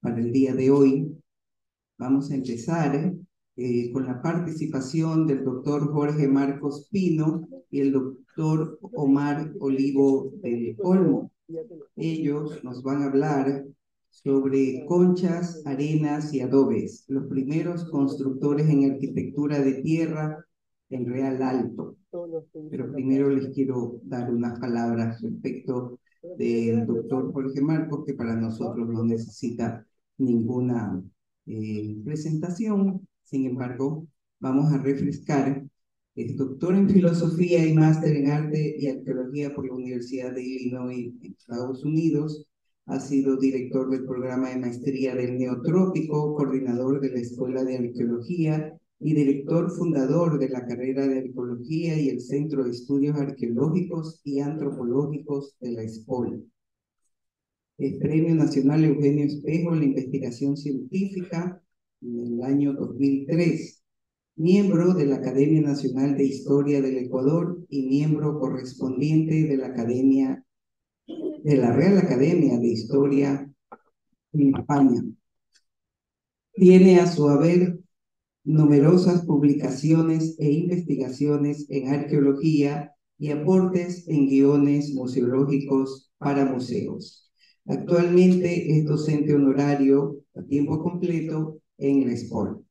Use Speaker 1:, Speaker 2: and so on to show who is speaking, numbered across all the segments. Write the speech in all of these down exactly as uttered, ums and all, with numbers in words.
Speaker 1: para el día de hoy. Vamos a empezar eh, con la participación del doctor Jorge Marcos Pino y el doctor Omar Olivo del Olmo. Ellos nos van a hablar sobre conchas, arenas y adobes, los primeros constructores en arquitectura de tierra en Real Alto. Pero primero les quiero dar unas palabras respecto del doctor Jorge Marcos, que para nosotros no necesita ninguna eh, presentación. Sin embargo, vamos a refrescar. Es doctor en filosofía y máster en arte y arqueología por la Universidad de Illinois en Estados Unidos. Ha sido director del programa de maestría del Neotrópico, coordinador de la Escuela de Arqueología y director fundador de la carrera de Arqueología y el Centro de Estudios Arqueológicos y Antropológicos de la ESPOL. Es Premio Nacional Eugenio Espejo en la investigación científica en el año dos mil tres. Miembro de la Academia Nacional de Historia del Ecuador y miembro correspondiente de la Academia, de la Real Academia de Historia en España. Tiene a su haber numerosas publicaciones e investigaciones en arqueología y aportes en guiones museológicos para museos. Actualmente es docente honorario a tiempo completo en la ESPOL.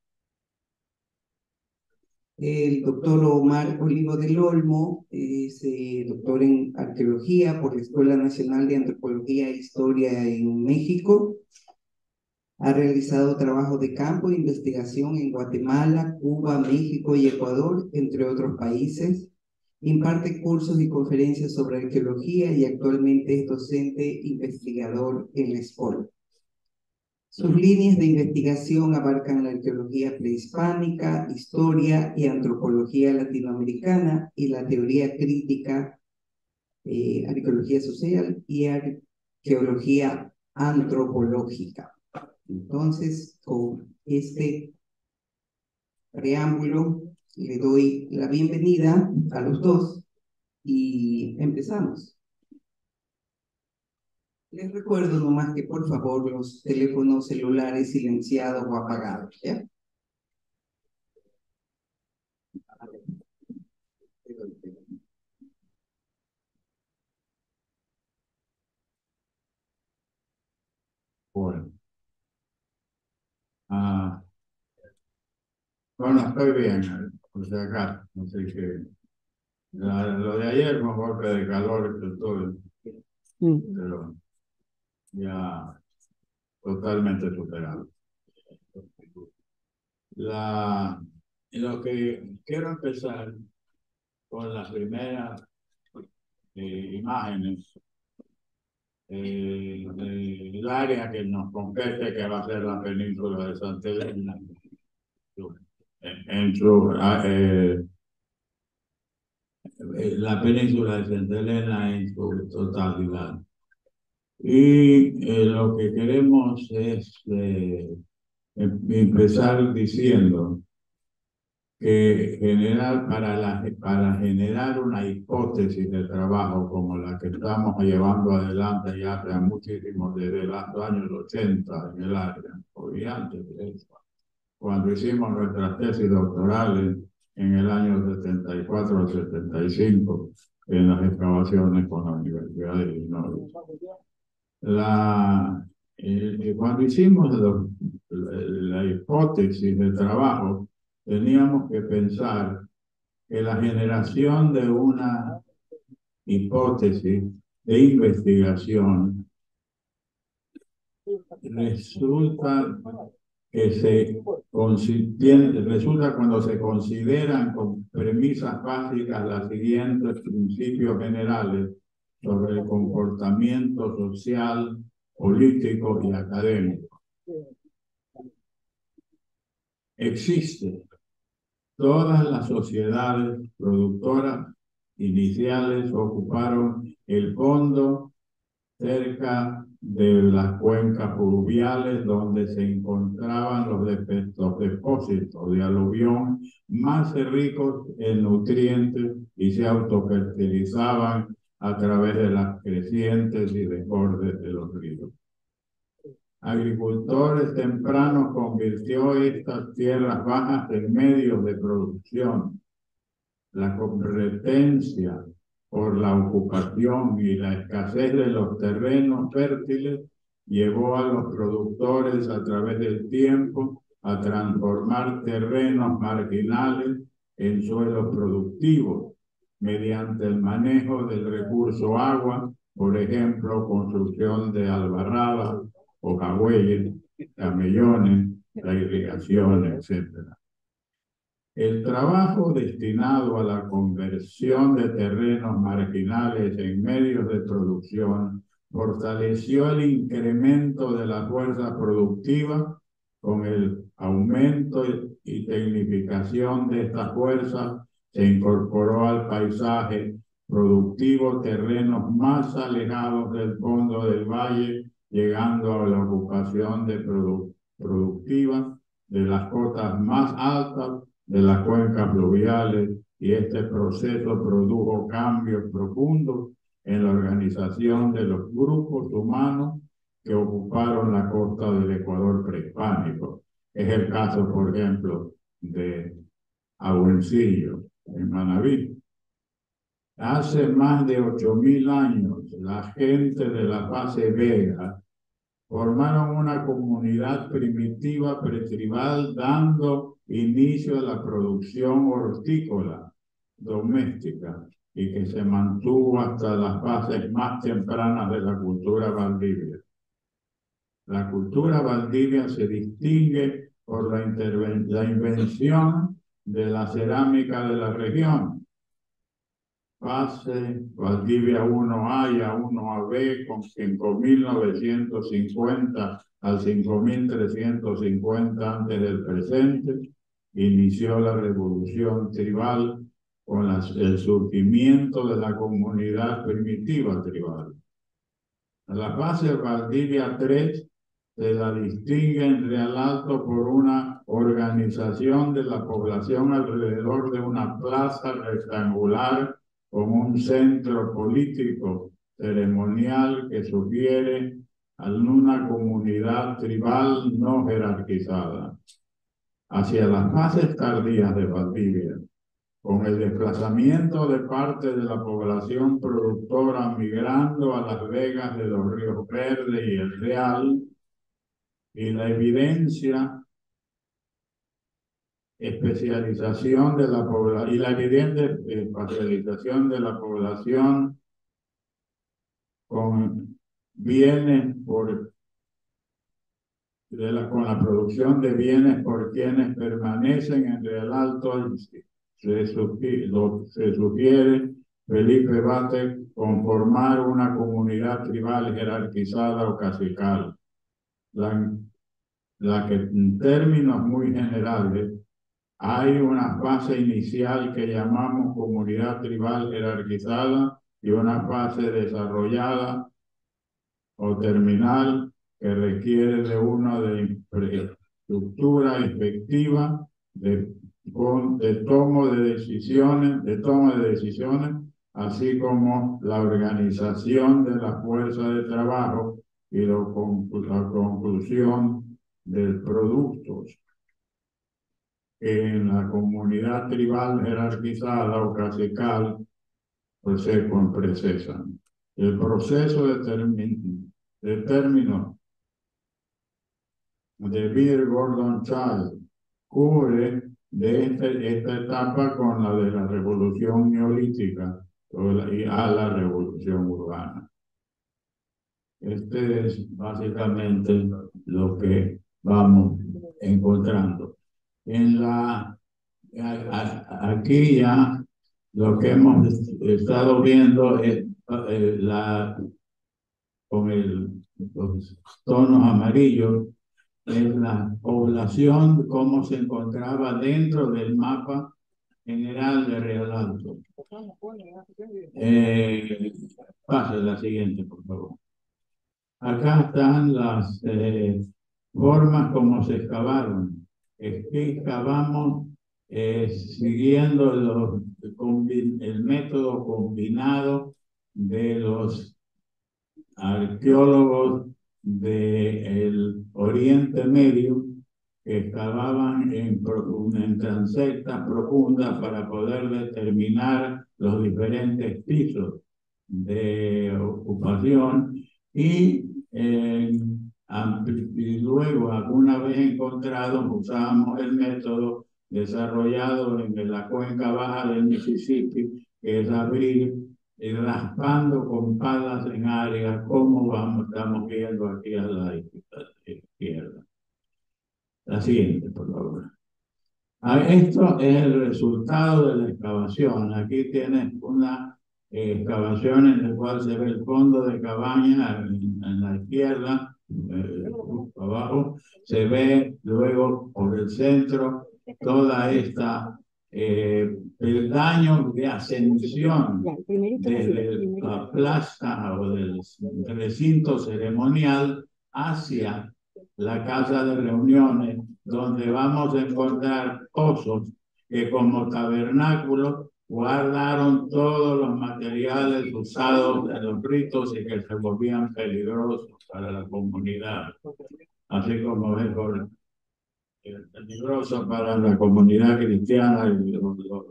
Speaker 1: El doctor Omar Olivo del Olmo es eh, doctor en arqueología por la Escuela Nacional de Antropología e Historia en México. Ha realizado trabajo de campo de investigación en Guatemala, Cuba, México y Ecuador, entre otros países. Imparte cursos y conferencias sobre arqueología y actualmente es docente investigador en la ESPOL. Sus líneas de investigación abarcan la arqueología prehispánica, historia y antropología latinoamericana y la teoría crítica, eh, arqueología social y arqueología antropológica. Entonces, con este preámbulo, le doy la bienvenida a los dos y empezamos. Les recuerdo nomás que por favor los teléfonos celulares silenciados o apagados, ¿ya?
Speaker 2: Bueno, ah, bueno, estoy bien, por si acaso, no sé qué. La- lo de ayer fue un golpe de calor que tuve, pero ya totalmente superado. La, lo que quiero empezar con las primeras eh, imágenes eh, del área que nos compete, que va a ser la península de Santa Elena, en, en su, ah, eh, la península de Santa Elena en su totalidad. Y eh, lo que queremos es eh, em- empezar diciendo que generar para, la, para generar una hipótesis de trabajo como la que estamos llevando adelante ya hace muchísimos, desde los años ochenta en el área, y antes de eso, cuando hicimos nuestras tesis doctorales en el año setenta y cuatro o setenta y cinco en las excavaciones con la Universidad de Illinois. La, eh, cuando hicimos lo, la, la hipótesis de trabajo, teníamos que pensar que la generación de una hipótesis de investigación resulta que se resulta cuando se consideran con premisas básicas las siguientes principios generales sobre el comportamiento social, político y académico. Existe todas las sociedades productoras iniciales ocuparon el fondo cerca de las cuencas fluviales donde se encontraban los, de, los depósitos de aluvión más ricos en nutrientes y se autofertilizaban a través de las crecientes y desbordes de los ríos. agricultores tempranos convirtió estas tierras bajas en medios de producción. La competencia por la ocupación y la escasez de los terrenos fértiles llevó a los productores a través del tiempo a transformar terrenos marginales en suelos productivos mediante el manejo del recurso agua, por ejemplo, construcción de albarradas, hojabueyes, camellones, la irrigación, etcétera. El trabajo destinado a la conversión de terrenos marginales en medios de producción fortaleció el incremento de la fuerza productiva con el aumento y tecnificación de esta fuerza. Se incorporó al paisaje productivo terrenos más alejados del fondo del valle, llegando a la ocupación de produ productiva de las cotas más altas de las cuencas fluviales, y este proceso produjo cambios profundos en la organización de los grupos humanos que ocuparon la costa del Ecuador prehispánico. Es el caso, por ejemplo, de Abuencillo, en Manabí. Hace más de ocho mil años, la gente de la fase Vega formaron una comunidad primitiva pretribal dando inicio a la producción hortícola doméstica y que se mantuvo hasta las fases más tempranas de la cultura valdivia. La cultura valdivia se distingue por la, la invención de la cerámica de la región. Fase Valdivia uno A y A uno A B con cinco mil novecientos cincuenta al cinco mil trescientos cincuenta antes del presente, inició la revolución tribal con las, el surgimiento de la comunidad primitiva tribal. La fase Valdivia tres se la distingue en Real Alto por una organización de la población alrededor de una plaza rectangular como un centro político ceremonial que sugiere a una comunidad tribal no jerarquizada. Hacia las fases tardías de Valdivia, con el desplazamiento de parte de la población productora migrando a las vegas de los ríos Verde y el Real, y la evidencia especialización de la población y la evidente especialización de la población con bienes por de la, con la producción de bienes por quienes permanecen en Real Alto, se sugiere, lo, se sugiere Felipe Bate conformar una comunidad tribal jerarquizada o cacical, la, la que en términos muy generales hay una fase inicial que llamamos comunidad tribal jerarquizada y una fase desarrollada o terminal que requiere de una de estructura efectiva de, de tomo de decisiones, de toma de decisiones, así como la organización de la fuerza de trabajo y la, la conclusión de productos. En la comunidad tribal jerarquizada o cacical, pues se comprocesan. El proceso de, termin, de término de Beer Gordon Child cubre de este, esta etapa con la de la revolución neolítica y a la revolución urbana. Este es básicamente lo que vamos encontrando. En la, a, a, aquí ya lo que hemos estado viendo es eh, la, con el, los tonos amarillos, es la población, cómo se encontraba dentro del mapa general de Real Alto. Eh, pase la siguiente, por favor. Acá están las eh, formas como se excavaron. Es que excavamos eh, siguiendo los, el método combinado de los arqueólogos del Oriente Medio que excavaban en, en transectas profundas para poder determinar los diferentes pisos de ocupación y, eh, y luego, alguna vez encontrados, usábamos el método desarrollado en la cuenca baja del Mississippi, que es abrir y raspando con palas en áreas, como vamos, estamos viendo aquí a la izquierda. La siguiente, por favor. Ah, esto es el resultado de la excavación. Aquí tienes una eh, excavación en la cual se ve el fondo de cabaña en, en la izquierda, eh, abajo. Se ve luego por el centro toda esta eh, peldaño de ascensión desde la plaza o del recinto ceremonial hacia la casa de reuniones, donde vamos a encontrar pozos que como tabernáculos guardaron todos los materiales usados en los ritos y que se volvían peligrosos para la comunidad, así como es peligroso para la comunidad cristiana. Y los, los,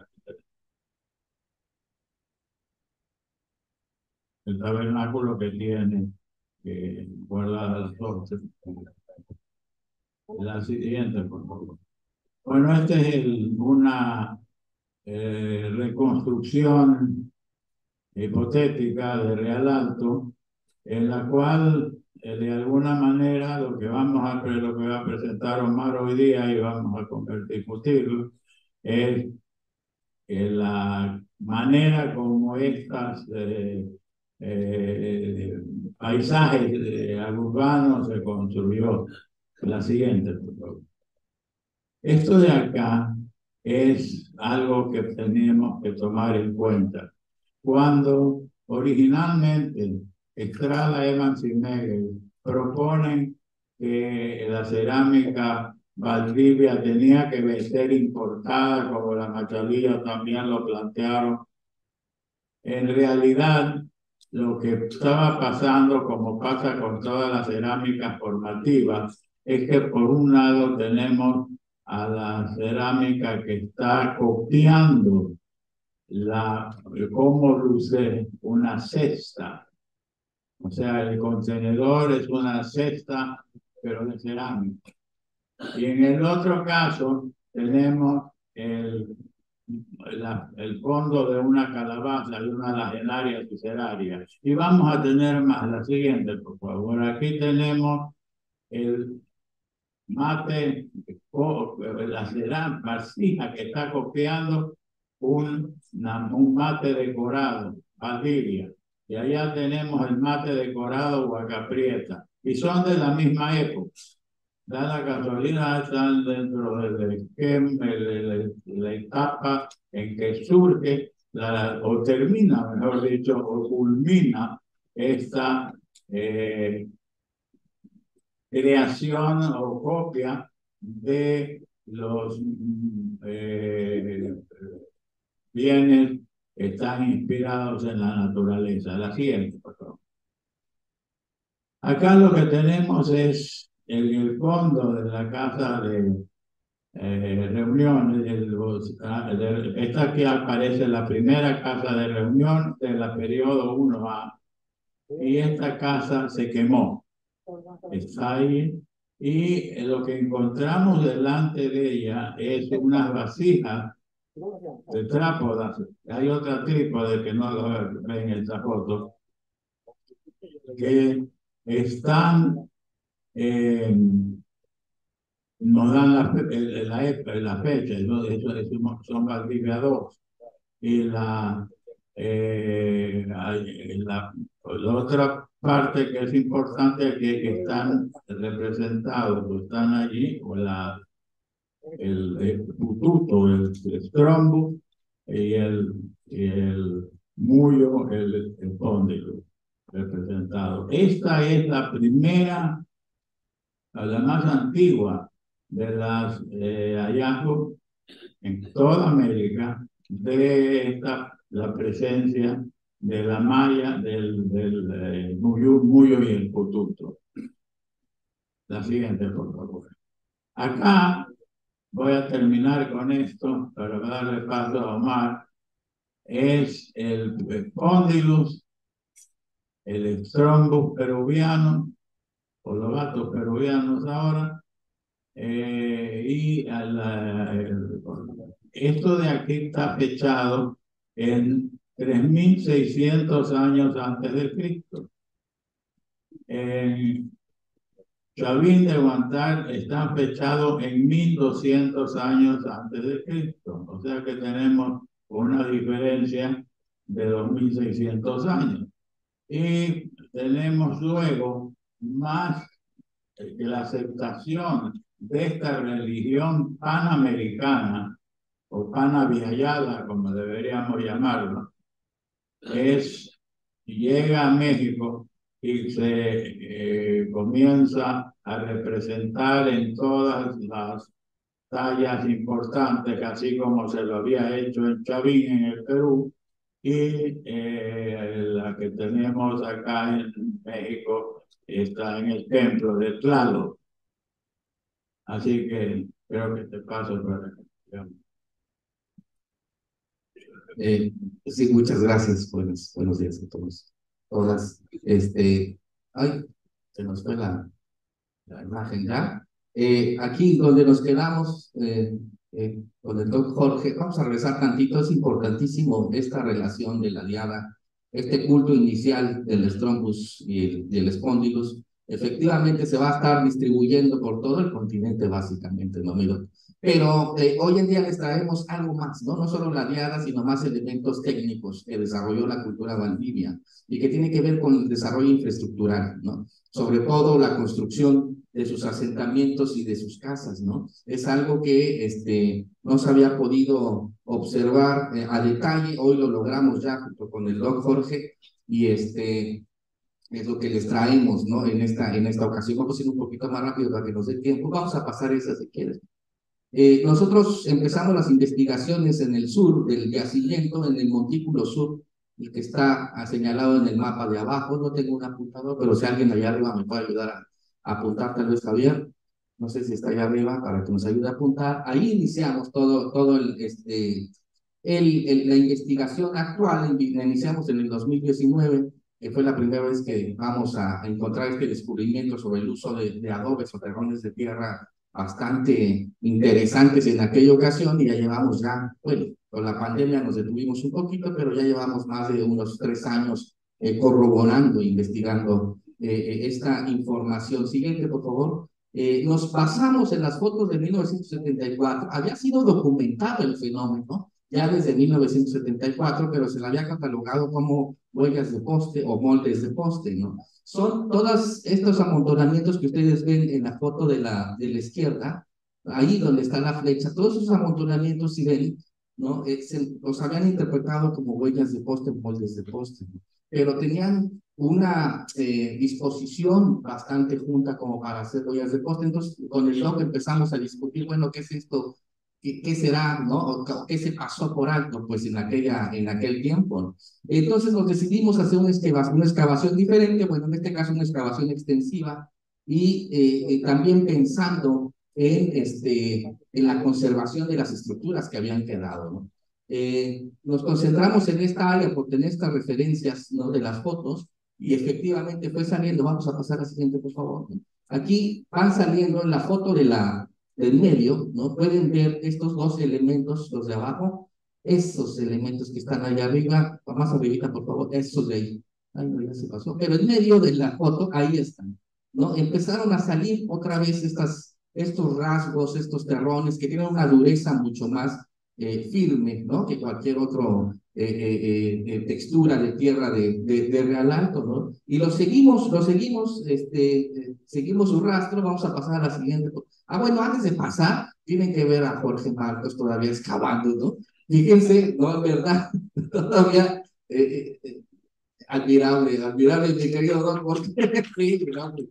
Speaker 2: el tabernáculo que tiene que guardar las cosas. La siguiente, por favor. Bueno, esta es el, una eh, reconstrucción hipotética de Real Alto, en la cual, eh, de alguna manera, lo que vamos a lo que va a presentar Omar hoy día y vamos a discutirlo, es eh, la manera como estas eh, eh, paisajes eh, urbanos se construyó. La siguiente, por favor. Esto de acá es algo que tenemos que tomar en cuenta. Cuando originalmente Estrada, Evans y Megel proponen que la cerámica Valdivia tenía que ser importada, como la Machalilla también lo plantearon, en realidad lo que estaba pasando, como pasa con todas las cerámicas formativas, es que por un lado tenemos a la cerámica que está copiando la, cómo luce una cesta. O sea, el contenedor es una cesta, pero de cerámica. Y en el otro caso tenemos el, la, el fondo de una calabaza, de una lagenaria suceraria. Y vamos a tener más. La siguiente, por favor. Aquí tenemos el mate, la cerámica, vasija que está copiando un, un mate decorado, Valdivia. Y allá tenemos el mate decorado Huacaprieta. Y son de la misma época. Da la casualidad, están dentro del esquema, de la etapa en que surge, la, o termina, mejor dicho, o culmina esta eh, creación o copia de los eh, bienes que están inspirados en la naturaleza. La siguiente, por favor. Acá lo que tenemos es en el fondo de la casa de eh, reuniones. El, esta aquí aparece la primera casa de reunión de la periodo uno A. Y esta casa se quemó. Está ahí. Y lo que encontramos delante de ella es unas vasijas de trápodas. Hay otra trípode que no lo ven en esta foto, que están, eh, nos dan la, la, la fecha, ¿no? Eso, eso son Valdivia dos. Y la, eh, la, la otra parte que es importante es que están representados, están allí, o la, el, el pututo, el, el trombo y el, y el mullo, el, el póndilo representado. Esta es la primera, la más antigua de las eh, hallazgos en toda América de esta, la presencia de la malla del, del eh, Muyo, Muyo y el Pututo. La siguiente, por favor. Acá voy a terminar con esto para darle paso a Omar. Es el Spondylus, el Strombus peruviano, o los gatos peruvianos ahora, eh, y a la, el, esto de aquí está fechado en tres mil seiscientos años antes de Cristo. En Chavín de Huantar está fechado en mil doscientos años antes de Cristo. O sea que tenemos una diferencia de dos mil seiscientos años. Y tenemos luego más que la aceptación de esta religión panamericana o panaviayada, como deberíamos llamarlo, es, llega a México y se eh, comienza a representar en todas las tallas importantes, así como se lo había hecho en Chavín, en el Perú, y eh, la que tenemos acá en México está en el templo de Tlaloc. Así que creo que te paso para que...
Speaker 3: Eh, sí, muchas gracias. Buenos, buenos días a todos. Todas. Este, ay, se nos fue la, la imagen ya. Eh, aquí donde nos quedamos eh, eh, con el doctor Jorge, vamos a regresar tantito. Es importantísimo esta relación de la diada, este culto inicial del Strombus y el, y el Spondylus. Efectivamente se va a estar distribuyendo por todo el continente básicamente, ¿no, amigo? Pero eh, hoy en día les traemos algo más, ¿no? No solo la diada, sino más elementos técnicos que desarrolló la cultura valdivia y que tiene que ver con el desarrollo infraestructural, ¿no? Sobre todo la construcción de sus asentamientos y de sus casas, ¿no? Es algo que este, no se había podido observar eh, a detalle, hoy lo logramos ya junto con el doc Jorge, y este, es lo que les traemos, ¿no? En esta, en esta ocasión. Vamos a ir un poquito más rápido para que nos dé tiempo. Vamos a pasar esa si quieres. Eh, nosotros empezamos las investigaciones en el sur del yacimiento, en el montículo sur, el que está señalado en el mapa de abajo. No tengo un apuntador, pero si alguien allá arriba me puede ayudar a, a apuntar, tal vez Javier. No sé si está allá arriba para que nos ayude a apuntar. Ahí iniciamos todo, todo el, este, el, el, la investigación actual. La iniciamos en el dos mil diecinueve, que fue la primera vez que vamos a, a encontrar este descubrimiento sobre el uso de, de adobes o terrones de tierra bastante interesantes en aquella ocasión, y ya llevamos ya, bueno, con la pandemia nos detuvimos un poquito, pero ya llevamos más de unos tres años eh, corroborando, investigando eh, esta información. Siguiente, por favor. Eh, nos basamos en las fotos de mil novecientos setenta y cuatro. Había sido documentado el fenómeno ya desde mil novecientos setenta y cuatro, pero se la había catalogado como huellas de poste o moldes de poste, ¿no? Son todos estos amontonamientos que ustedes ven en la foto de la, de la izquierda, ahí donde está la flecha, todos esos amontonamientos, si ven, ¿no? Eh, se, los habían interpretado como huellas de poste, moldes de poste, ¿no? Pero tenían una eh, disposición bastante junta como para hacer huellas de poste. Entonces, con el doc empezamos a discutir, bueno, ¿qué es esto? ¿Qué, qué será, no? ¿O qué se pasó por alto, pues, en, aquella, en aquel tiempo, ¿no? Entonces nos decidimos hacer una excavación, una excavación diferente, bueno, en este caso una excavación extensiva, y eh, eh, también pensando en, este, en la conservación de las estructuras que habían quedado, ¿no? Eh, nos concentramos en esta área por tener estas referencias, ¿no?, de las fotos, y efectivamente fue saliendo. Vamos a pasar a la siguiente, por favor. Aquí van saliendo en la foto de la, del medio, ¿no? Pueden ver estos dos elementos, los de abajo, esos elementos que están allá arriba, más arribita, por favor, esos de ahí. Ay, no, ya se pasó. Pero en medio de la foto, ahí están, ¿no? Empezaron a salir otra vez estas, estos rasgos, estos terrones que tienen una dureza mucho más eh, firme, ¿no?, que cualquier otro eh, eh, eh, textura de tierra de, de, de Real Alto, ¿no? Y lo seguimos, lo seguimos, este, eh, seguimos su rastro. Vamos a pasar a la siguiente. Ah, bueno, antes de pasar, tienen que ver a Jorge Marcos todavía excavando, ¿no? Fíjense, no, es verdad, todavía eh, eh, admirable, admirable, mi querido don Jorge. Sí, admirable.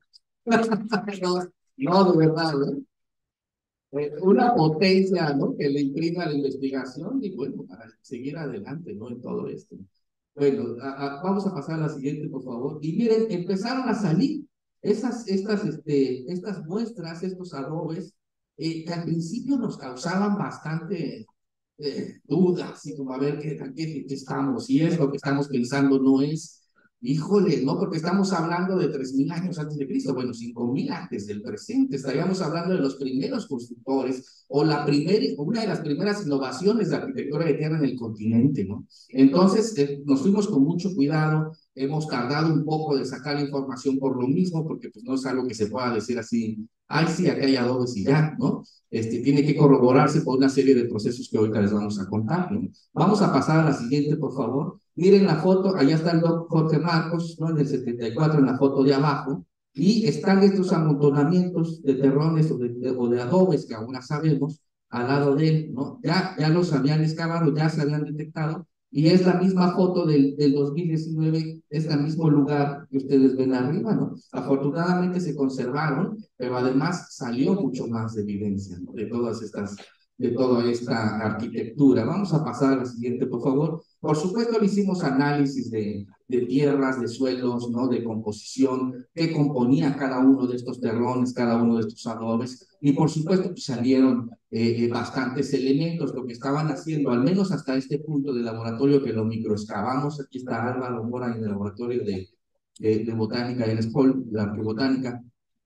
Speaker 3: No, no, de verdad, ¿no? Eh, una potencia, ¿no?, que le imprime a la investigación y, bueno, para seguir adelante, ¿no?, en todo esto. Bueno, a, a, vamos a pasar a la siguiente, por favor. Y miren, empezaron a salir esas, estas, este, estas muestras, estos adobes, eh, que al principio nos causaban bastante eh, dudas, así como a ver qué, qué, qué estamos, si es lo que estamos pensando, no es. Híjole, no, porque estamos hablando de tres mil años antes de Cristo, bueno, cinco mil antes del presente, estaríamos hablando de los primeros constructores, o la primera, una de las primeras innovaciones de arquitectura de tierra en el continente, ¿no? Entonces, eh, nos fuimos con mucho cuidado, hemos tardado un poco de sacar la información por lo mismo, porque pues no es algo que se pueda decir así, ay, sí, acá hay adobes y ya, ¿no? Este, tiene que corroborarse por una serie de procesos que ahorita les vamos a contar, ¿no? Vamos a pasar a la siguiente, por favor. Miren la foto, allá está el doctor Jorge Marcos, ¿no? En el setenta y cuatro, en la foto de abajo, y están estos amontonamientos de terrones o de, de, o de adobes que aún no sabemos al lado de él, ¿no? Ya, ya los habían excavado, ya se habían detectado, y es la misma foto del, del dos mil diecinueve, es el mismo lugar que ustedes ven arriba, ¿no? Afortunadamente se conservaron, pero además salió mucho más de evidencia, ¿no? De todas estas, de toda esta arquitectura. Vamos a pasar a la siguiente, por favor. Por supuesto, le hicimos análisis de, de tierras, de suelos, ¿no? De composición, qué componía cada uno de estos terrones, cada uno de estos adobes, y por supuesto pues, salieron eh, bastantes elementos. Lo que estaban haciendo, al menos hasta este punto del laboratorio que lo microexcavamos, aquí está Álvaro Mora en el laboratorio de, de, de botánica en Espol, la arquebotánica,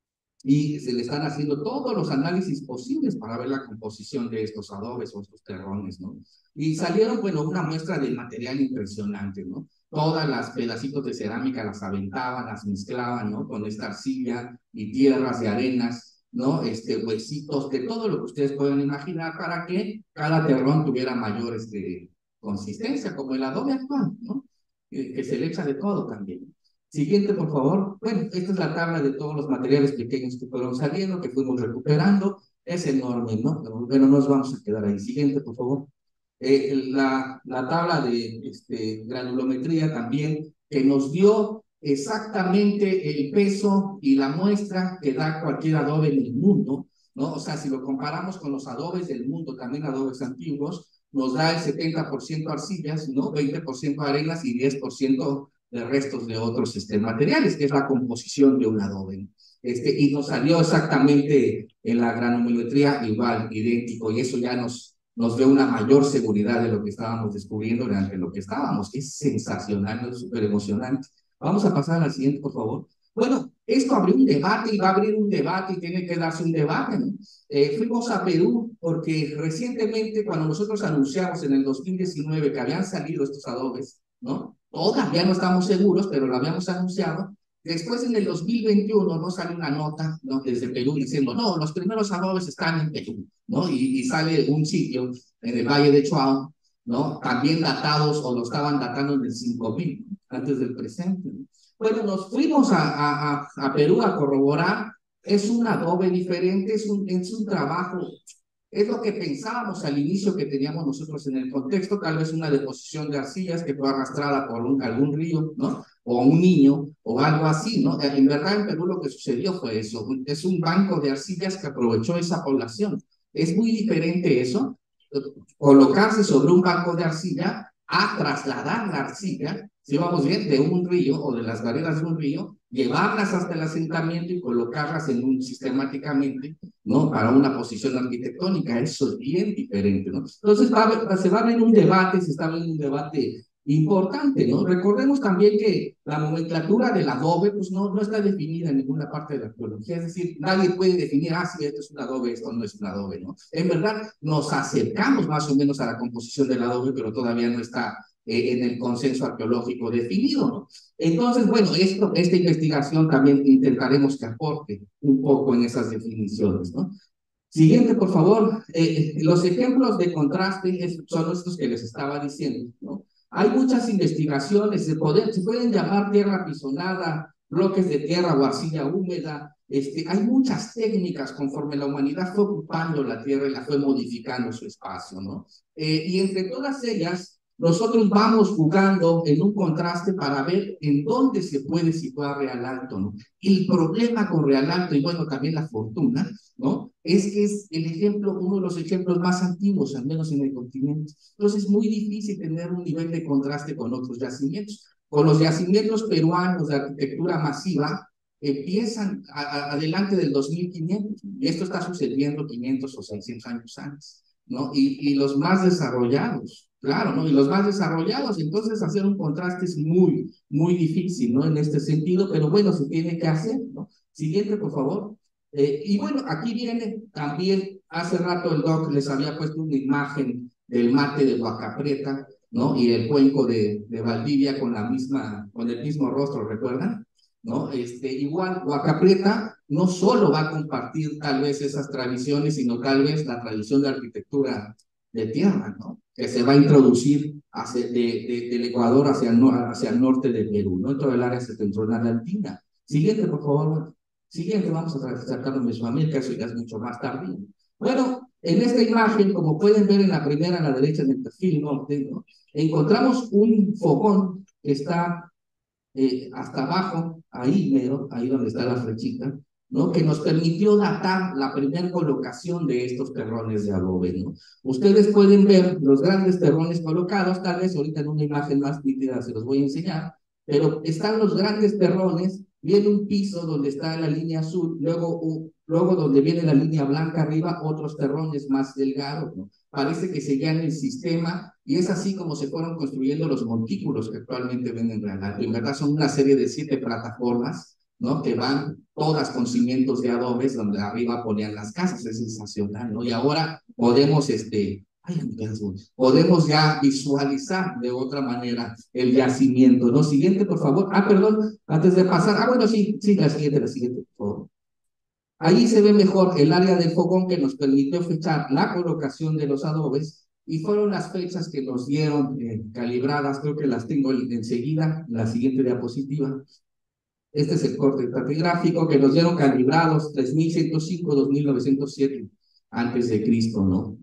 Speaker 3: y se le están haciendo todos los análisis posibles para ver la composición de estos adobes o estos terrones, ¿no? Y salieron, bueno, una muestra de material impresionante, ¿no? Todas las pedacitos de cerámica las aventaban, las mezclaban, ¿no? Con esta arcilla y tierras y arenas, ¿no? Este, huesitos, de todo lo que ustedes pueden imaginar para que cada terrón tuviera mayor este, consistencia, como el adobe actual, ¿no? Que, que se le echa de todo también. Siguiente, por favor. Bueno, esta es la tabla de todos los materiales pequeños que fueron saliendo, que fuimos recuperando. Es enorme, ¿no? Pero bueno, nos vamos a quedar ahí. Siguiente, por favor. Eh, la, la tabla de este, granulometría también, que nos dio exactamente el peso y la muestra que da cualquier adobe en el mundo, ¿no? O sea, si lo comparamos con los adobes del mundo, también adobes antiguos, nos da el setenta por ciento arcillas, ¿no? veinte por ciento arenas y diez por ciento de restos de otros este, materiales, que es la composición de un adobe. Este, y nos salió exactamente en la granulometría igual, idéntico, y eso ya nos, nos dio una mayor seguridad de lo que estábamos descubriendo durante lo que estábamos. Es sensacional, es súper emocionante. Vamos a pasar al siguiente, por favor. Bueno, esto abrió un debate y va a abrir un debate y tiene que darse un debate, ¿no? Eh, fuimos a Perú porque recientemente, cuando nosotros anunciamos en el dos mil diecinueve que habían salido estos adobes, ¿no? Todavía no estamos seguros, pero lo habíamos anunciado. Después, en el dos mil veintiuno, ¿no? Sale una nota, ¿no? Desde Perú diciendo, no, los primeros adobes están en Perú, ¿no? Y, y sale un sitio en el Valle de Chuao, ¿no? También datados, o lo estaban datando en el cinco mil, antes del presente, ¿no? Bueno, nos fuimos a, a, a Perú a corroborar. Es un adobe diferente, es un, es un trabajo. Es lo que pensábamos al inicio que teníamos nosotros en el contexto, tal vez una deposición de arcillas que fue arrastrada por un, algún río, ¿no? O un niño, o algo así, ¿no? En verdad en Perú lo que sucedió fue eso, es un banco de arcillas que aprovechó esa población. Es muy diferente eso, colocarse sobre un banco de arcilla a trasladar la arcilla, si vamos bien, de un río o de las galeras de un río, llevarlas hasta el asentamiento y colocarlas en un sistemáticamente, ¿no? Para una posición arquitectónica. Eso es bien diferente, ¿no? Entonces va a, se va a abrir un debate, se está abriendo un debate importante, ¿no? Recordemos también que la nomenclatura del adobe, pues no, no está definida en ninguna parte de la arqueología, es decir, nadie puede definir, ah, sí, esto es un adobe, esto no es un adobe, ¿no? En verdad, nos acercamos más o menos a la composición del adobe, pero todavía no está eh, en el consenso arqueológico definido, ¿no? Entonces, bueno, esto, esta investigación también intentaremos que aporte un poco en esas definiciones, ¿no? Siguiente, por favor. Eh, los ejemplos de contraste es, son estos que les estaba diciendo, ¿no? Hay muchas investigaciones, se, poder, se pueden llamar tierra apisonada, bloques de tierra o arcilla húmeda. Este, hay muchas técnicas conforme la humanidad fue ocupando la tierra y la fue modificando su espacio, ¿no? Eh, y entre todas ellas, nosotros vamos jugando en un contraste para ver en dónde se puede situar Real Alto, ¿no? El problema con Real Alto, y bueno, también la fortuna, ¿no? es que es el ejemplo, uno de los ejemplos más antiguos, al menos en el continente. Entonces es muy difícil tener un nivel de contraste con otros yacimientos. Con los yacimientos peruanos de arquitectura masiva, empiezan a, a, adelante del dos mil quinientos, y esto está sucediendo quinientos o seiscientos años antes, ¿no? Y, y los más desarrollados, claro, ¿no? Y los más desarrollados, entonces hacer un contraste es muy, muy difícil, ¿no? En este sentido, pero bueno, se tiene que hacer, ¿no? Siguiente, por favor. Eh, y bueno, aquí viene también, hace rato el doc les había puesto una imagen del mate de Huacaprieta, ¿no? Y el cuenco de, de Valdivia con la misma, con el mismo rostro, ¿recuerdan? ¿No? Este, igual, Huacaprieta no solo va a compartir tal vez esas tradiciones, sino tal vez la tradición de arquitectura de tierra, ¿no? Que se va a introducir hacia, de, de, del Ecuador hacia el, hacia el norte de Perú, ¿no? En todo el área septentrional andina. Siguiente, por favor. Siguiente, vamos a tratar Mesoamérica, eso ya es mucho más tardío. Bueno, en esta imagen, como pueden ver en la primera, a la derecha, en el perfil norte, ¿no? Encontramos un fogón que está eh, hasta abajo, ahí mero, ahí donde está la flechita, ¿no? Que nos permitió datar la primera colocación de estos terrones de adobe, ¿no? Ustedes pueden ver los grandes terrones colocados, tal vez ahorita en una imagen más nítida se los voy a enseñar, pero están los grandes terrones, viene un piso donde está la línea azul, luego, uh, luego donde viene la línea blanca arriba, otros terrones más delgados, ¿no? Parece que seguían el sistema, y es así como se fueron construyendo los montículos que actualmente ven en Real Alto. En verdad son una serie de siete plataformas, ¿no? Que van todas con cimientos de adobes, donde arriba ponían las casas, es sensacional, ¿no? Y ahora podemos, este, ay, podemos ya visualizar de otra manera el yacimiento, ¿no? Siguiente, por favor. Ah, perdón, antes de pasar, ah, bueno, sí, sí, la siguiente, la siguiente, por favor. Ahí se ve mejor el área del fogón que nos permitió fechar la colocación de los adobes, y fueron las fechas que nos dieron eh, calibradas, creo que las tengo enseguida, la siguiente diapositiva. Este es el corte estratigráfico que nos dieron calibrados tres mil ciento cinco a dos mil novecientos siete antes de Cristo, ¿no?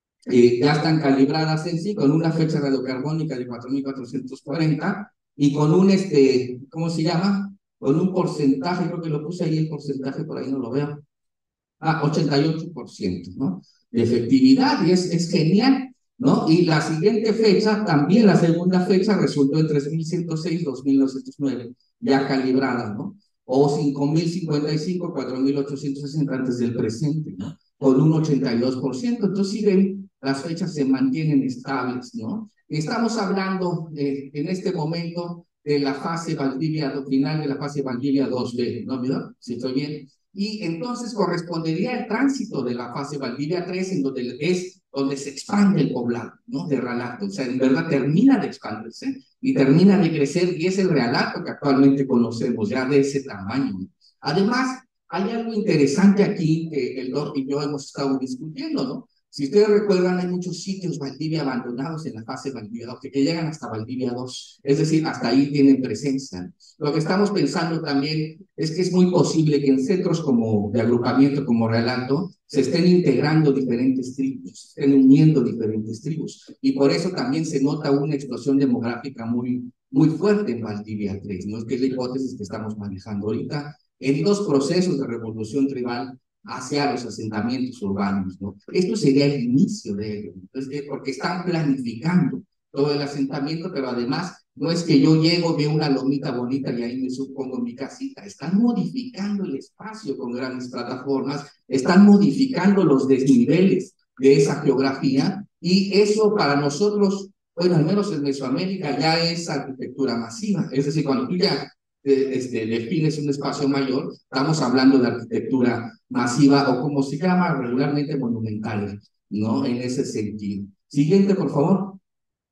Speaker 3: Eh, ya están calibradas en sí con una fecha radiocarbónica de cuatro mil cuatrocientos cuarenta y con un, este, ¿cómo se llama? Con un porcentaje, creo que lo puse ahí el porcentaje, por ahí no lo veo. Ah, ochenta y ocho por ciento, ¿no? De efectividad, y es, es genial, ¿no? Y la siguiente fecha, también la segunda fecha, resultó en tres mil ciento seis a dos mil novecientos nueve, ya calibrada, ¿no? O cinco mil cincuenta y cinco, cuatro mil ochocientos sesenta antes del presente, ¿no? Con un ochenta y dos por ciento. Entonces, si ven, las fechas se mantienen estables, ¿no? Estamos hablando eh, en este momento de la fase Valdivia, final de la fase Valdivia dos B, ¿no? ¿Verdad? Si estoy bien. Y entonces correspondería el tránsito de la fase Valdivia tres, en donde es donde se expande el poblado, ¿no? De Real Alto. O sea, en verdad termina de expandirse y termina de crecer, y es el Real Alto que actualmente conocemos, ya de ese tamaño. Además, hay algo interesante aquí que el Doc y yo hemos estado discutiendo, ¿no? Si ustedes recuerdan, hay muchos sitios Valdivia abandonados en la fase Valdivia dos, que, que llegan hasta Valdivia dos, es decir, hasta ahí tienen presencia. Lo que estamos pensando también es que es muy posible que en centros como de agrupamiento como Real Alto se estén integrando diferentes tribus, se estén uniendo diferentes tribus, y por eso también se nota una explosión demográfica muy, muy fuerte en Valdivia tres, ¿no? Es que es la hipótesis que estamos manejando ahorita en dos procesos de revolución tribal hacia los asentamientos urbanos, ¿no? Esto sería el inicio de ello, entonces, porque están planificando todo el asentamiento, pero además no es que yo llego, veo una lomita bonita y ahí me supongo mi casita. Están modificando el espacio con grandes plataformas, están modificando los desniveles de esa geografía, y eso para nosotros, bueno, al menos en Mesoamérica, ya es arquitectura masiva. Es decir, cuando tú ya Este, defines un espacio mayor, estamos hablando de arquitectura masiva, o como se llama regularmente monumental, ¿no? En ese sentido. Siguiente, por favor.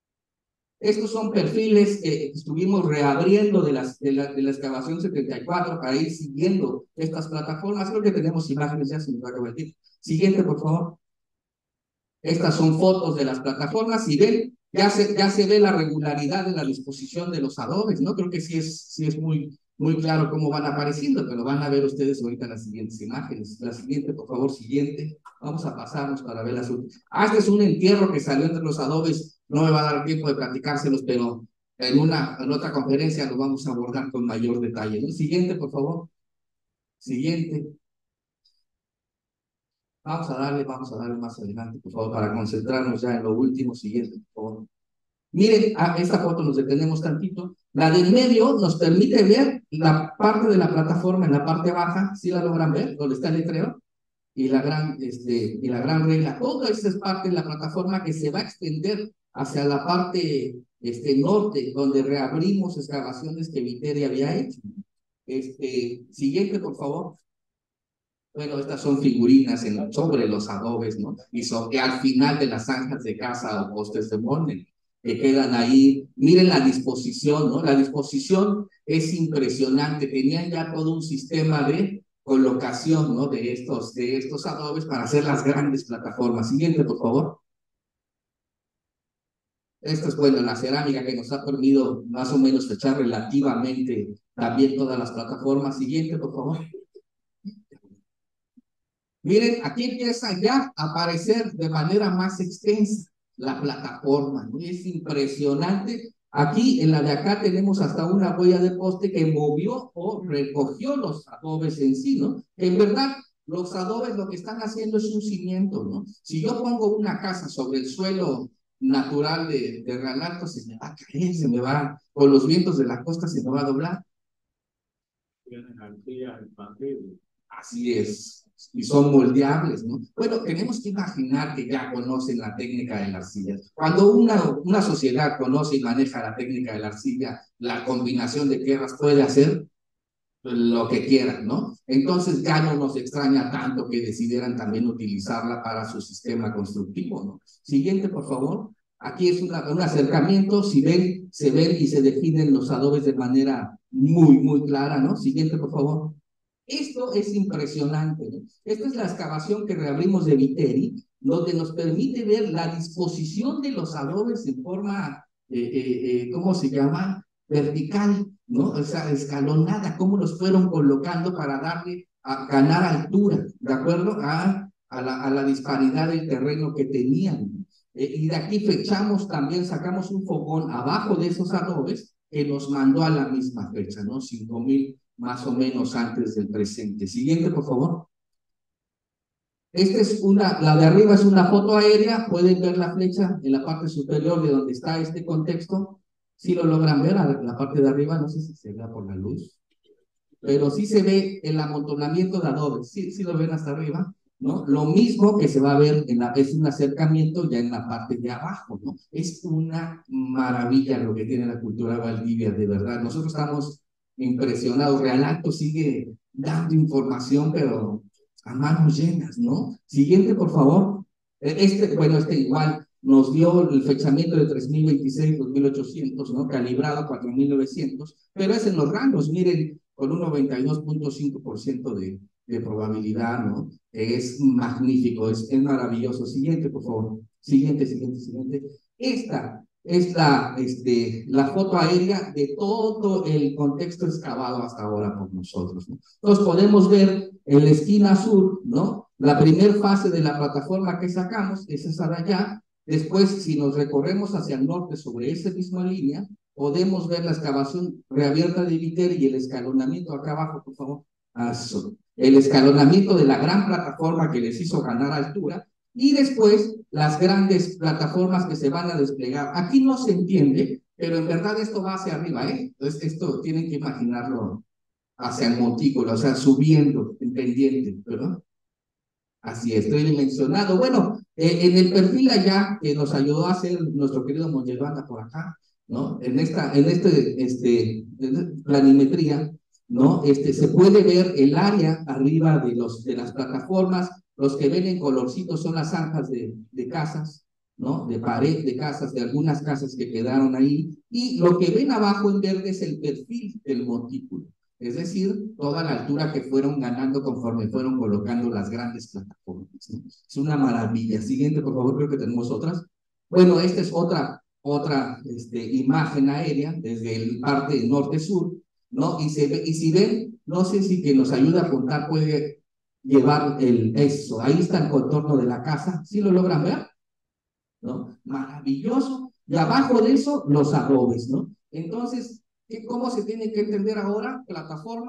Speaker 3: Estos son perfiles que estuvimos reabriendo de, las, de, la, de la excavación setenta y cuatro para ir siguiendo estas plataformas. Creo que tenemos imágenes ya, se nos va a convertir. Siguiente, por favor. Estas son fotos de las plataformas y ven, ya se, ya se ve la regularidad de la disposición de los adobes, ¿no? Creo que sí es, sí es muy, muy claro cómo van apareciendo, pero van a ver ustedes ahorita en las siguientes imágenes. La siguiente, por favor, siguiente. Vamos a pasarnos para ver las últimas. Ah, este es un entierro que salió entre los adobes. No me va a dar tiempo de platicárselos, pero en, una, en otra conferencia lo vamos a abordar con mayor detalle, ¿no? Siguiente, por favor. Siguiente. Vamos a darle, vamos a darle más adelante, por favor, para concentrarnos ya en lo último siguiente, por favor. Miren, a esta foto nos detenemos tantito. La del medio nos permite ver la parte de la plataforma en la parte baja, ¿sí la logran ver? Donde está el letrero. Y la gran, este, y la gran regla. Todo esto es parte de la plataforma que se va a extender hacia la parte este, norte, donde reabrimos excavaciones que Viteri había hecho. Este, siguiente, por favor. Bueno, estas son figurinas en, sobre los adobes, ¿no? Y sobre, al final de las zanjas de casa o postes de molde, que quedan ahí. Miren la disposición, ¿no? La disposición es impresionante. Tenían ya todo un sistema de colocación, ¿no? De estos, de estos adobes para hacer las grandes plataformas. Siguiente, por favor. Esta es, bueno, la cerámica que nos ha permitido más o menos fechar relativamente también todas las plataformas. Siguiente, por favor. Miren, aquí empieza ya a aparecer de manera más extensa la plataforma, ¿no? Es impresionante. Aquí, en la de acá, tenemos hasta una huella de poste que movió o recogió los adobes en sí, ¿no? En verdad, los adobes lo que están haciendo es un cimiento, ¿no? Si yo pongo una casa sobre el suelo natural de, de Real Alto, se me va a caer, se me va, con los vientos de la costa se me va a doblar. Así es. Y son moldeables, ¿no? Bueno, tenemos que imaginar que ya conocen la técnica de la arcilla. Cuando una, una sociedad conoce y maneja la técnica de la arcilla, la combinación de tierras puede hacer lo que quieran, ¿no? Entonces ya no nos extraña tanto que decidieran también utilizarla para su sistema constructivo, ¿no? Siguiente, por favor. Aquí es una, un acercamiento, si ven, se ven y se definen los adobes de manera muy, muy clara, ¿no? Siguiente, por favor. Esto es impresionante, ¿no? Esta es la excavación que reabrimos de Viteri, donde nos permite ver la disposición de los adobes en forma, eh, eh, eh, ¿cómo se llama? Vertical, ¿no? O sea, escalonada, cómo los fueron colocando para darle a ganar altura, ¿de acuerdo? A, a, la, a la disparidad del terreno que tenían. Eh, y de aquí fechamos también, sacamos un fogón abajo de esos adobes que nos mandó a la misma fecha, ¿no? cinco mil más o menos antes del presente. Siguiente, por favor. Esta es una, la de arriba es una foto aérea, pueden ver la flecha en la parte superior de donde está este contexto. Si lo logran ver, a la parte de arriba, no sé si se vea por la luz, pero sí se ve el amontonamiento de adobes, sí, sí lo ven hasta arriba, ¿no? Lo mismo que se va a ver, en la, es un acercamiento ya en la parte de abajo, ¿no? Es una maravilla lo que tiene la cultura Valdivia, de verdad. Nosotros estamos impresionados. Real Alto sigue dando información, pero a manos llenas, ¿no? Siguiente, por favor. Este, bueno, este igual nos dio el fechamiento de tres mil veintiséis, dos mil ochocientos, ¿no? Calibrado a cuatro mil novecientos, pero es en los rangos, miren, con un noventa y dos punto cinco por ciento de, de probabilidad, ¿no? Es magnífico, es, es maravilloso. Siguiente, por favor. Siguiente, siguiente, siguiente. Esta es la, este, la foto aérea de todo el contexto excavado hasta ahora por nosotros, ¿no? Entonces podemos ver en la esquina sur, ¿no? La primera fase de la plataforma que sacamos es esa de allá. Después, si nos recorremos hacia el norte sobre esa misma línea, podemos ver la excavación reabierta de Viteri y el escalonamiento acá abajo, por favor. Eso. El escalonamiento de la gran plataforma que les hizo ganar altura, y después las grandes plataformas que se van a desplegar. Aquí no se entiende, pero en verdad esto va hacia arriba, ¿eh? Entonces esto tienen que imaginarlo hacia el montículo, o sea, subiendo en pendiente, ¿verdad? Así es, estoy dimensionado. Bueno, eh, en el perfil allá que nos ayudó a hacer nuestro querido Mongelbanda por acá, ¿no? En esta, en este, este, planimetría, ¿no? Este, se puede ver el área arriba de, los, de las plataformas. Los que ven en colorcito son las zanjas de, de casas, ¿no? De pared de casas, de algunas casas que quedaron ahí. Y lo que ven abajo en verde es el perfil del montículo. Es decir, toda la altura que fueron ganando conforme fueron colocando las grandes plataformas, ¿no? Es una maravilla. Siguiente, por favor, creo que tenemos otras. Bueno, esta es otra, otra este, imagen aérea desde el parte norte-sur, ¿no? Y, se ve, y si ven, no sé si quien nos ayuda a apuntar puede llevar el eso. Ahí está el contorno de la casa. ¿Sí lo logran ver? ¿No? Maravilloso. Y abajo de eso, los adobes, ¿no? Entonces, ¿cómo se tiene que entender ahora? Plataforma,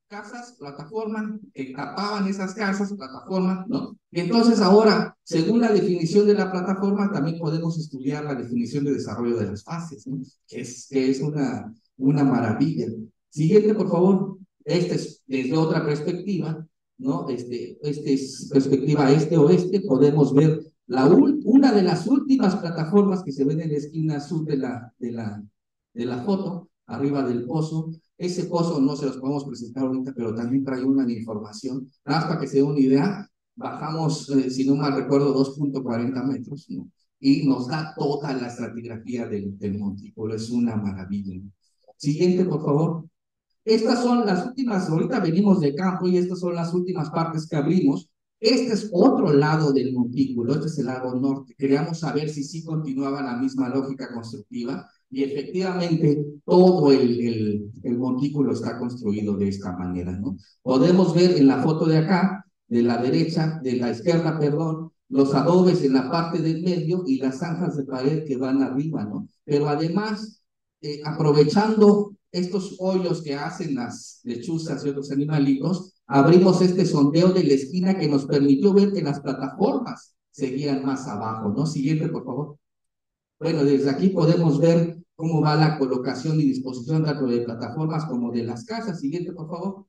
Speaker 3: casas, plataformas, que tapaban esas casas, plataformas, ¿no? Y entonces ahora, según la definición de la plataforma, también podemos estudiar la definición de desarrollo de las fases, ¿no? Que es, que es una, una maravilla. Siguiente, por favor. Este es desde otra perspectiva, ¿no? Este, este es perspectiva este-oeste, podemos ver la una de las últimas plataformas que se ven en la esquina sur de la, de la, de la foto, arriba del pozo. Ese pozo no se los podemos presentar ahorita, pero también trae una información. Nada más para que se dé una idea, bajamos, eh, si no mal recuerdo, dos punto cuarenta metros, ¿no? Y nos da toda la estratigrafía del, del montículo. Es una maravilla. Siguiente, por favor. Estas son las últimas, ahorita venimos de campo y estas son las últimas partes que abrimos. Este es otro lado del montículo, este es el lado norte. Queríamos saber si sí continuaba la misma lógica constructiva y efectivamente todo el, el, el montículo está construido de esta manera, ¿no? Podemos ver en la foto de acá, de la derecha, de la izquierda, perdón, los adobes en la parte del medio y las zanjas de pared que van arriba, ¿no? Pero además, eh, aprovechando estos hoyos que hacen las lechuzas y otros animalitos, abrimos este sondeo de la esquina que nos permitió ver que las plataformas seguían más abajo, ¿no? Siguiente, por favor. Bueno, desde aquí podemos ver cómo va la colocación y disposición tanto de plataformas como de las casas. Siguiente, por favor.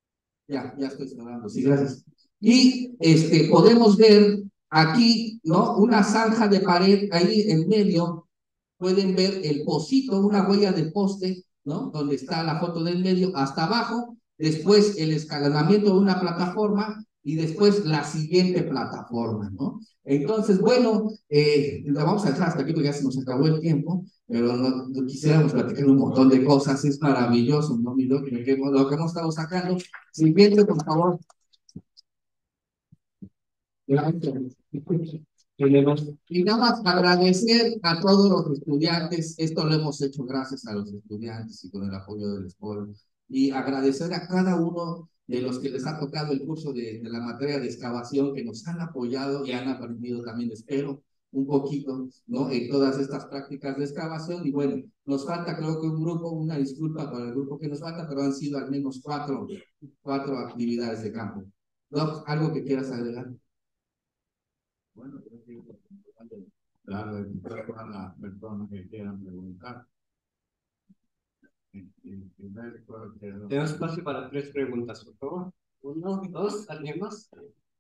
Speaker 3: Ya, ya estoy cerrando. Sí, gracias. Y este, podemos ver aquí, ¿no? Una zanja de pared ahí en medio. Pueden ver el pocito, una huella de poste, ¿no? Donde está la foto del medio, hasta abajo, después el escalonamiento de una plataforma y después la siguiente plataforma, ¿no? Entonces, bueno, eh, la vamos a dejar hasta aquí porque ya se nos acabó el tiempo, pero no, no quisiéramos platicar un montón de cosas, es maravilloso, ¿no? Mi doc, lo que hemos estado sacando. Siguiente, por favor. Gracias. Y nada más agradecer a todos los estudiantes, esto lo hemos hecho gracias a los estudiantes y con el apoyo del escuela, y agradecer a cada uno de los que les ha tocado el curso de, de la materia de excavación, que nos han apoyado y han aprendido también, espero, un poquito, ¿no? En todas estas prácticas de excavación. Y bueno, nos falta creo que un grupo, una disculpa para el grupo que nos falta, pero han sido al menos cuatro, cuatro actividades de campo. Doc, ¿algo que quieras agregar?
Speaker 2: Bueno, creo que es darle a las personas que quieran preguntar.
Speaker 4: Tenemos espacio para tres preguntas, por favor. Uno, dos, ¿alguien más?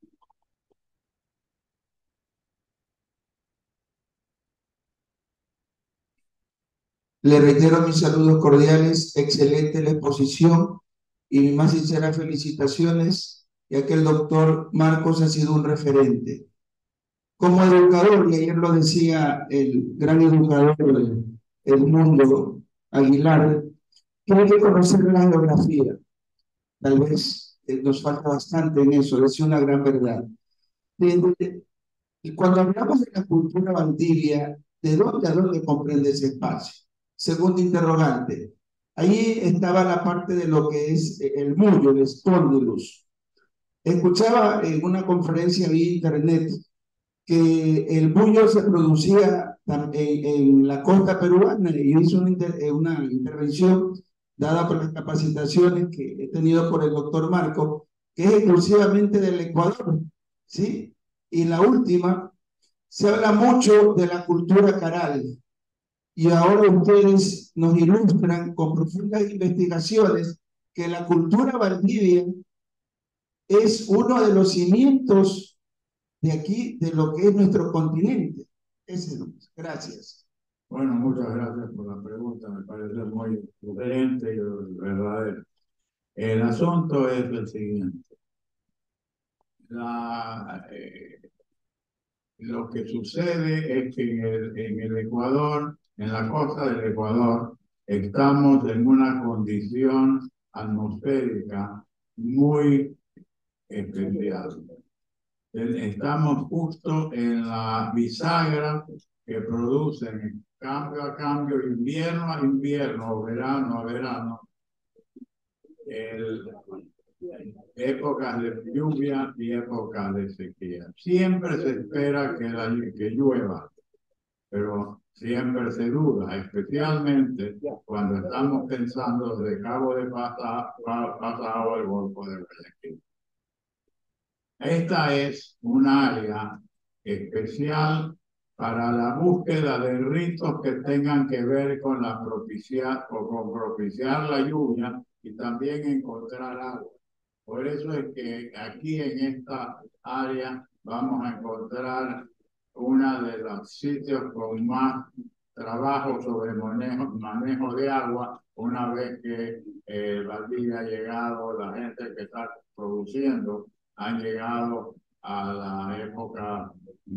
Speaker 5: Le reitero mis saludos cordiales, excelente la exposición y mis más sinceras felicitaciones, ya que el doctor Marcos ha sido un referente. Como educador, y ayer lo decía el gran educador del mundo, Aguilar, que hay que conocer la geografía. Tal vez eh, nos falta bastante en eso, es una gran verdad. De, y cuando hablamos de la cultura Valdivia, ¿de dónde a dónde comprende ese espacio? Segundo interrogante. Ahí estaba la parte de lo que es el mullo, el espóndulus. Escuchaba en una conferencia vía internet que el bullo se producía en, en la costa peruana, y yo hice una, inter, una intervención dada por las capacitaciones que he tenido por el doctor Marco, que es exclusivamente del Ecuador, ¿sí? Y la última, se habla mucho de la cultura caral, y ahora ustedes nos ilustran con profundas investigaciones que la cultura valdivia es uno de los cimientos de aquí, de lo que es nuestro continente. Ese es. Gracias.
Speaker 2: Bueno, muchas gracias por la pregunta, me parece muy coherente y verdadera. El asunto es el siguiente. La, eh, lo que sucede es que en el, en el Ecuador, en la costa del Ecuador, estamos en una condición atmosférica muy especial. Estamos justo en la bisagra que producen cambio a cambio, invierno a invierno, verano a verano, el, épocas de lluvia y épocas de sequía. Siempre se espera que, la, que llueva, pero siempre se duda, especialmente cuando estamos pensando de Cabo de Pasa, Pasado al Golfo de Guayaquil. Esta es un área especial para la búsqueda de ritos que tengan que ver con la propiciar o con propiciar la lluvia y también encontrar agua. Por eso es que aquí en esta área vamos a encontrar uno de los sitios con más trabajo sobre manejo, manejo de agua, una vez que eh, Valdivia ha llegado, la gente que está produciendo han llegado a la época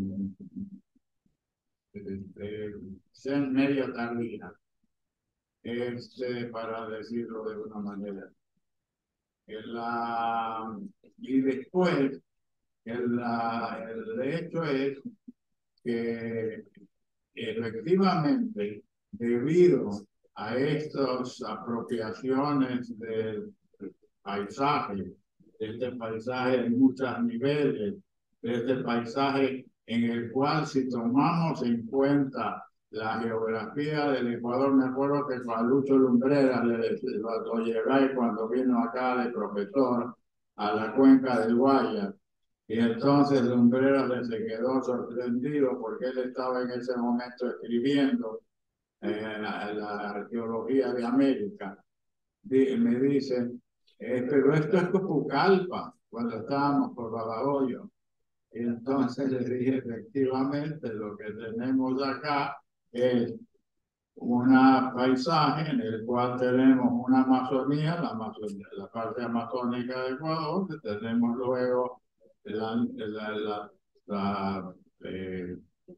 Speaker 2: de, de media tardía, este, para decirlo de una manera. La, y después, el, la, el hecho es que efectivamente, debido a estas apropiaciones del paisaje, de este paisaje en muchos niveles, de este paisaje en el cual, si tomamos en cuenta la geografía del Ecuador, me acuerdo que Juan Lucho Lumbreras le, lo llevé cuando vino acá de profesor a la cuenca del Guaya. Y entonces Lumbreras se quedó sorprendido porque él estaba en ese momento escribiendo eh, la, la arqueología de América. Y me dice, eh, pero esto es Pucallpa, cuando estábamos por Babahoyo. Y entonces le dije, efectivamente, lo que tenemos acá es un paisaje en el cual tenemos una Amazonía, la, Amazonía, la parte amazónica de Ecuador, que tenemos luego la, la, la, la eh,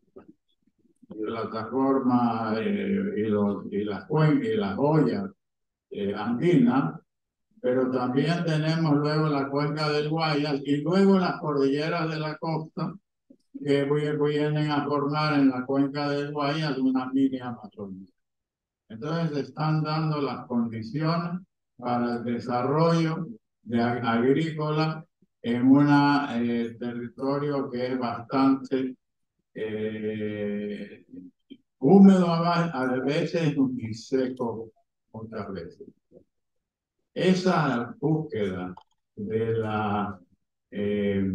Speaker 2: plataforma eh, y, los, y las cuencas y las joyas eh, andinas, pero también tenemos luego la cuenca del Guayas y luego las cordilleras de la costa que vienen a formar en la cuenca del Guayas una mini Amazonía. Entonces están dando las condiciones para el desarrollo de agrícola en un eh, territorio que es bastante eh, húmedo a veces y seco muchas veces. Esa búsqueda de la eh,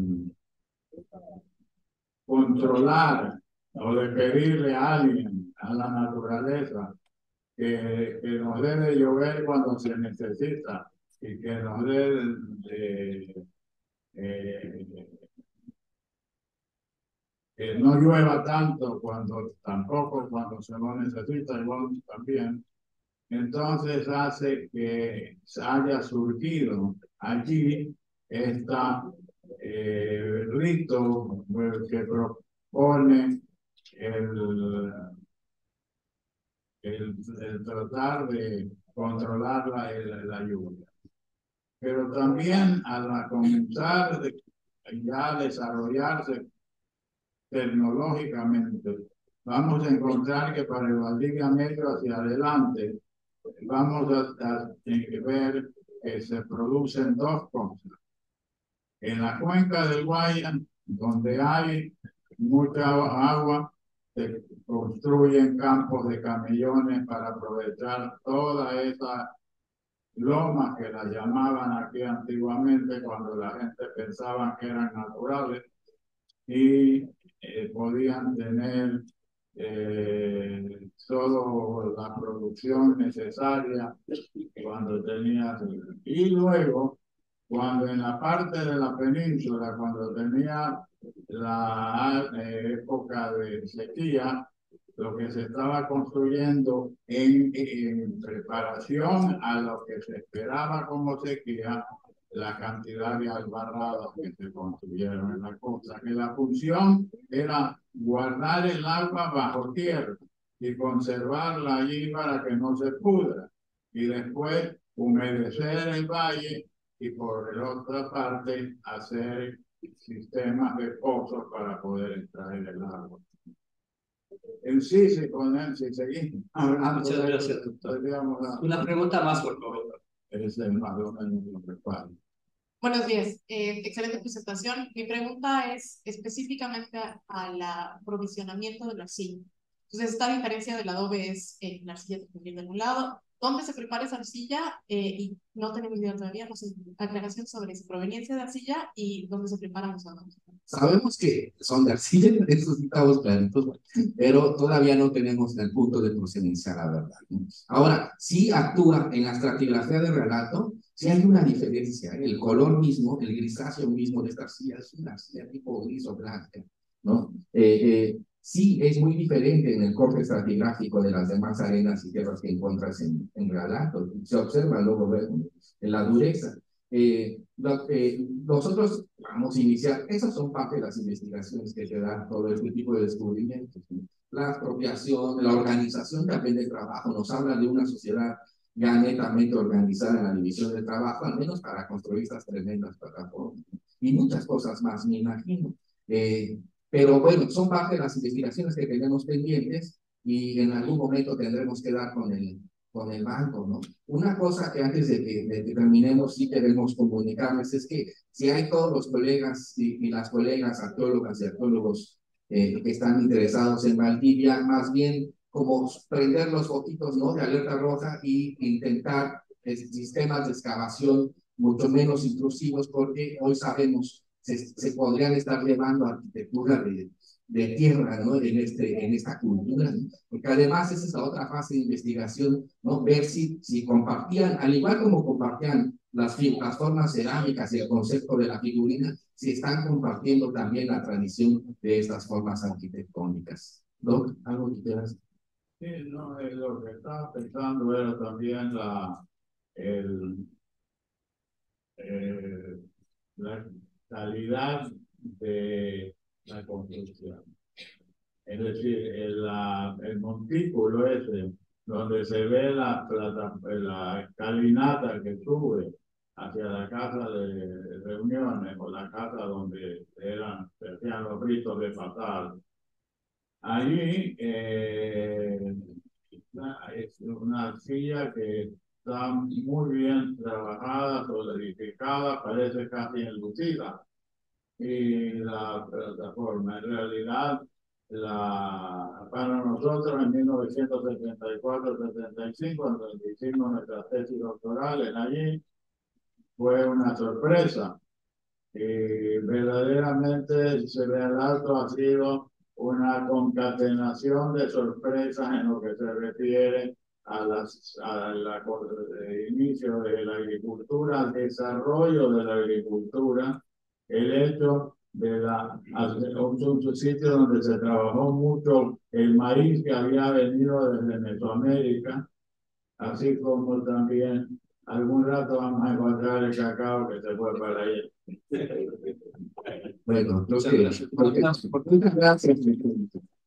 Speaker 2: controlar o de pedirle a alguien, a la naturaleza, que, que nos debe llover cuando se necesita y que nos debe de, eh, que no llueva tanto cuando tampoco cuando se lo necesita, igual también. Entonces hace que haya surgido allí esta eh, rito que propone el, el, el tratar de controlar la, la lluvia. Pero también al comenzar de, ya a desarrollarse tecnológicamente, vamos a encontrar que para el Valdivia Medio hacia adelante vamos a, a ver que se producen dos cosas. En la cuenca del Guaya, donde hay mucha agua, se construyen campos de camellones para aprovechar toda esa lomas que las llamaban aquí antiguamente cuando la gente pensaba que eran naturales y eh, podían tener eh, toda la producción necesaria cuando tenías. Y luego, cuando en la parte de la península, cuando tenía la eh, época de sequía, lo que se estaba construyendo en, en preparación a lo que se esperaba como sequía, la cantidad de albarradas que se construyeron en la costa, que la función era guardar el agua bajo tierra y conservarla allí para que no se pudra, y después humedecer el valle y por la otra parte hacer sistemas de pozos para poder extraer el agua. En sí, si, con él, si seguimos hablando,
Speaker 4: muchas gracias, doctor. Una pregunta más, por favor.
Speaker 2: Es el más o menos lo que pasa.
Speaker 6: Buenos días, eh, excelente presentación. Mi pregunta es específicamente al aprovisionamiento de la zinc. Entonces, esta diferencia del adobe es eh, la arcilla también en un lado. ¿Dónde se prepara esa arcilla? Eh, y no tenemos idea todavía, no sé, aclaración sobre su proveniencia de arcilla y dónde se preparan los adobes.
Speaker 3: Sabemos que son de arcilla, eso sí estamos claritos, pero todavía no tenemos el punto de procedencia, la verdad, ¿no? Ahora, sí actúa en la estratigrafía de relato, sí hay una diferencia. El color mismo, el grisáceo mismo de esta arcilla es una arcilla tipo gris o blanca, ¿no? Eh, eh, sí es muy diferente en el corte estratigráfico de las demás arenas y tierras que encuentras en, en relato. Se observa luego en la dureza. Eh, lo, eh, nosotros vamos a iniciar, esas son parte de las investigaciones que te dan todo este tipo de descubrimientos, ¿no? La apropiación, la organización también del trabajo, nos habla de una sociedad ya netamente organizada en la división del trabajo, al menos para construir estas tremendas plataformas, y muchas cosas más, me imagino. Eh, pero bueno, son parte de las investigaciones que tenemos pendientes y en algún momento tendremos que dar con el, con el banco, ¿no? Una cosa que antes de que, de que terminemos sí queremos comunicarles es que si hay todos los colegas y, y las colegas arqueólogas y arqueólogos eh, que están interesados en Valdivia, más bien como prender los foquitos, ¿no?, de alerta roja y intentar eh, sistemas de excavación mucho menos intrusivos, porque hoy sabemos se, se podrían estar llevando arquitectura de, de tierra, ¿no?, en, este, en esta cultura, ¿no? Porque además esa es la otra fase de investigación, ¿no?, ver si, si compartían, al igual como compartían las, las formas cerámicas y el concepto de la figurina, si están compartiendo también la tradición de estas formas arquitectónicas. ¿Doc, algo que quieras?
Speaker 2: Sí, no, eh, lo que estaba pensando era también la, el, eh, la calidad de la construcción. Es decir, el, la, el montículo ese, donde se ve la, la, la escalinata que sube hacia la casa de reuniones o la casa donde eran, se hacían los ritos de pasar. Allí eh, es una arcilla que está muy bien trabajada, solidificada, parece casi enlucida. Y la plataforma, en realidad, la, para nosotros en mil novecientos setenta y cuatro setenta y cinco, cuando hicimos nuestra tesis doctoral en allí, fue una sorpresa. Y verdaderamente se ve al alto ha sido una concatenación de sorpresas en lo que se refiere a las, a la, el inicio de la agricultura, al desarrollo de la agricultura, el hecho de la, un, un sitio donde se trabajó mucho el maíz que había venido desde Mesoamérica, así como también algún rato vamos a encontrar el cacao que se fue para allá.
Speaker 3: Bueno, creo que, muchas gracias.